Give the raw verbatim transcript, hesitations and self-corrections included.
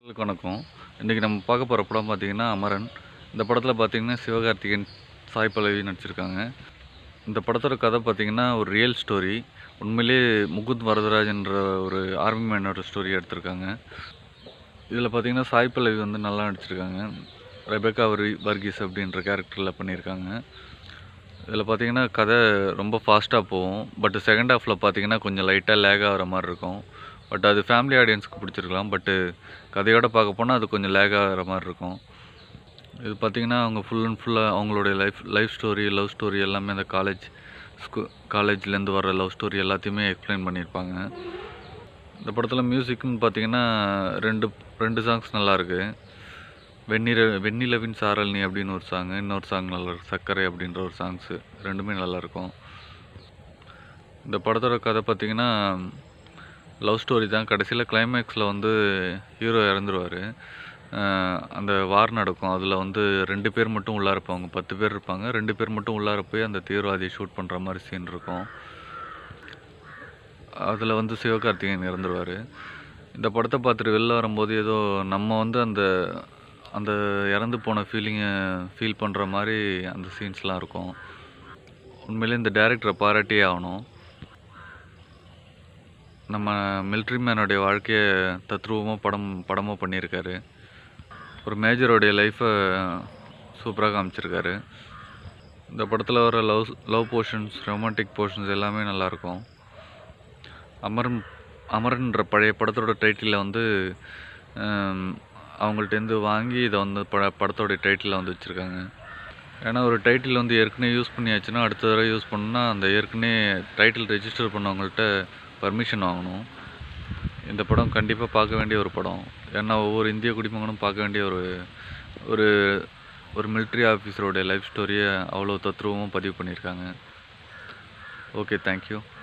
உங்களுக்கு வணக்கம். இன்றைக்கி நம்ம பார்க்க போகிற படம் பார்த்திங்கன்னா அமரன். இந்த படத்தில் பார்த்திங்கன்னா சிவகார்த்திகேயன், சாய் பல்லவி நடிச்சிருக்காங்க. இந்த படத்தோட கதை பார்த்திங்கன்னா ஒரு ரியல் ஸ்டோரி. உண்மையிலே முகுந்த் வரதராஜன்ற ஒரு ஆர்மி மேனோட ஸ்டோரி எடுத்திருக்காங்க. இதில் பார்த்திங்கன்னா சாய் பல்லவி வந்து நல்லா நடிச்சிருக்காங்க. ரெபேக்கா வரி வர்கீஸ் அப்படின்ற கேரக்டரில் பண்ணியிருக்காங்க. இதில் பார்த்திங்கன்னா கதை ரொம்ப ஃபாஸ்ட்டாக போகும். பட் செகண்ட் ஹாஃபில் பார்த்திங்கன்னா கொஞ்சம் லைட்டாக லேக் ஆகிற மாதிரி இருக்கும். பட் அது ஃபேமிலி ஆடியன்ஸுக்கு பிடிச்சிருக்கலாம். பட்டு கதையோடு பார்க்க போனால் அது கொஞ்சம் லேக் ஆகிற மாதிரி இருக்கும். இது பார்த்திங்கன்னா அவங்க ஃபுல் அண்ட் ஃபுல்லாக அவங்களுடைய life life story, love story எல்லாமே அந்த காலேஜ் ஸ்கூ காலேஜ்லேருந்து வர லவ் ஸ்டோரி எல்லாத்தையுமே எக்ஸ்பிளைன் பண்ணியிருப்பாங்க. இந்த படத்தில் மியூசிக்னு பார்த்திங்கன்னா ரெண்டு ரெண்டு சாங்ஸ் நல்லாயிருக்கு. வெண்ணிற வெண்ணிலவின் சாரல் நீ அப்படின்னு ஒரு சாங்கு, இன்னொரு சாங் நல்லா இருக்கு சர்க்கரை அப்படின்ற ஒரு சாங்ஸு. ரெண்டுமே நல்லாயிருக்கும். இந்த படத்தோட கதை பார்த்திங்கன்னா லவ் ஸ்டோரி தான். கடைசியில் கிளைமேக்ஸில் வந்து ஹீரோ இறந்துருவார். அந்த வார் நடக்கும். அதில் வந்து ரெண்டு பேர் மட்டும் உள்ளார இருப்பாங்க. பத்து பேர் இருப்பாங்க. ரெண்டு பேர் மட்டும் உள்ளார போய் அந்த தீவிரவாதியை ஷூட் பண்ணுற மாதிரி சீன் இருக்கும். அதில் வந்து சிவகார்த்திகேயன் இறந்துருவார். இந்த படத்தை பார்த்துட்டு வெளில வரும்போது ஏதோ நம்ம வந்து அந்த அந்த இறந்து போன ஃபீலிங்கை ஃபீல் பண்ணுற மாதிரி அந்த சீன்ஸ்லாம் இருக்கும். உண்மையிலே இந்த டைரக்டரை பாராட்டியே ஆகணும். நம்ம மிலிட்ரி மேனுடைய வாழ்க்கையை தத்ரூபமாக படம் படமாக பண்ணியிருக்காரு. ஒரு மேஜருடைய லைஃப்பை சூப்பராக காமிச்சிருக்காரு. இந்த படத்தில் வர love love portions, romantic portions எல்லாமே நல்லாயிருக்கும். அமரன் அமரன்ற பழைய படத்தோட டைட்டிலில் வந்து அவங்கள்ட்டேருந்து வாங்கி இதை வந்து பட படத்தோடைய டைட்டிலில் வந்து வச்சுருக்காங்க. ஏன்னா ஒரு டைட்டில் வந்து ஏற்கனவே யூஸ் பண்ணியாச்சுன்னா அடுத்த தடவை யூஸ் பண்ணணுன்னா அந்த ஏற்கனவே டைட்டில் ரெஜிஸ்டர் பண்ணவங்கள்ட்ட பர்மிஷன் வாங்கணும். இந்த படம் கண்டிப்பாக பார்க்க வேண்டிய ஒரு படம். ஏன்னா ஒவ்வொரு இந்திய குடிமகனும் பார்க்க வேண்டிய ஒரு ஒரு ஒரு மிலிட்ரி ஆஃபீஸரோடைய லைஃப் ஸ்டோரியை அவ்வளோ தத்ரூபமாக பதிவு பண்ணியிருக்காங்க. Okay, thank you.